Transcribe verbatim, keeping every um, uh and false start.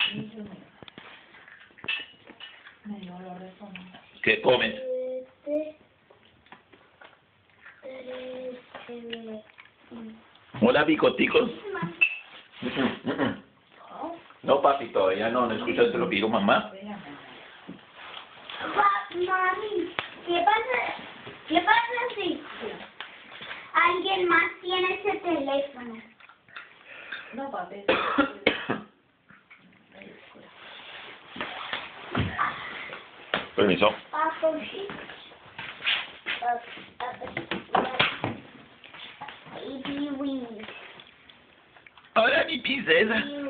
¿Qué comen? Hola, bicoticos. No, papi, todavía no, no escuchaste lo que dijo mamá. Mami, ¿qué pasa? ¿Qué pasa si alguien más tiene ese teléfono? No, papi. Permiso. Hola, mi princesa.